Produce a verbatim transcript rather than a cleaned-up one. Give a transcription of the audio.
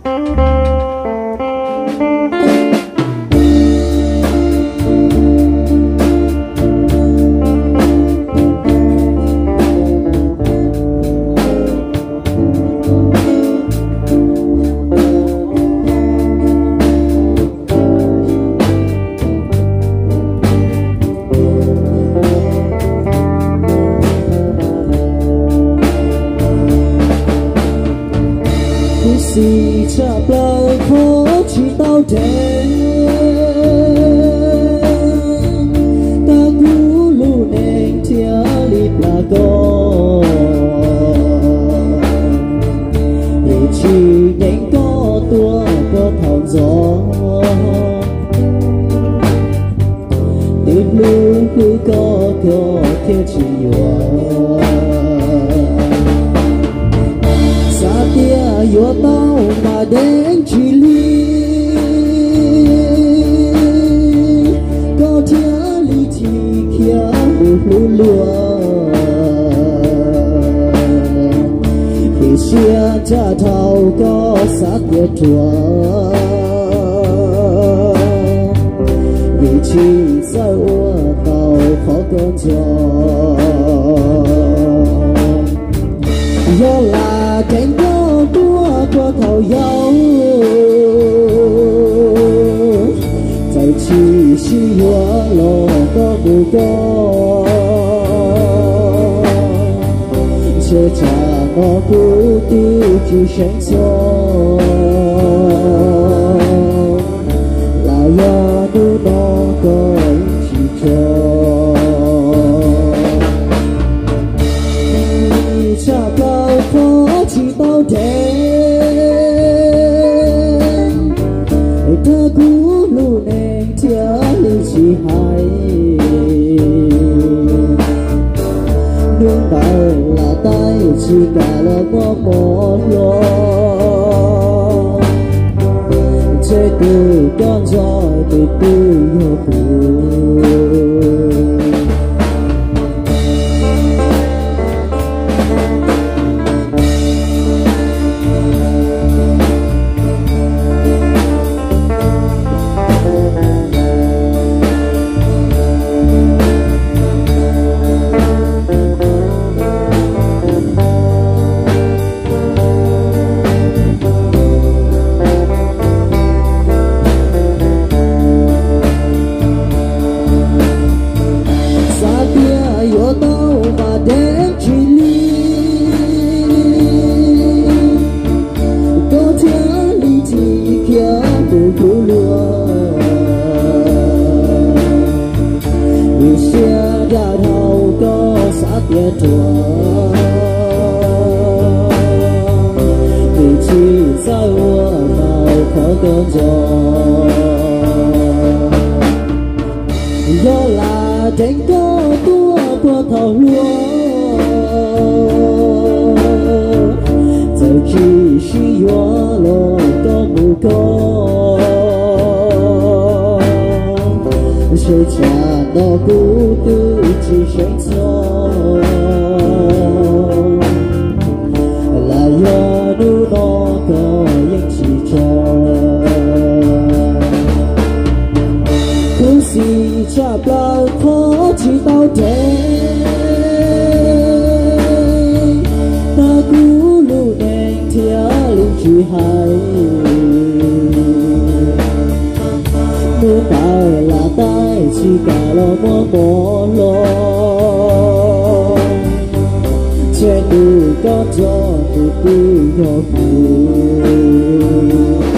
Chỉ chạm lời khó chỉ tao đen ta cú lu nền thia lip là có để chỉ nhanh có tua có thao gió để lu cứ có có theo chỉ hoa yo tao mà đến chỉ ly có thia ly chỉ kia một lúa lúa khi xưa cha thâu có sát địa chùa vì chỉ sao tao khó cơn gió do là cánh qua thầu dấu tại chỉ chỉ hoa lo có bù có chờ trả nó cứ tiêu chỉ sáng gió là do đứa nó có chỉ cho cha bao khó chỉ bao đêm ta cú lu nền thia ly chỉ hay nương tay là tay chỉ cả là có một lo chơi từ con gió từ từ yêu buồn yo tao mà đến chỉ ly có thia ly chỉ kia từ lúa lúa vì xưa đã thâu có sát địa chùa vì chỉ sao tao khó cơn gió do là đánh có tua qua thầu lúa giờ chỉ chỉ hoa lo có mù có sẽ trả nó cú tư chỉ sáng gió là do đứa nó có những chỉ cho cứ gì chạm lời khó chỉ tao đen ta cú lu nền thia ly chỉ hay nương tay là tay chỉ cả lo mò mò lo trên đường con gió từ từ nhỏ buồn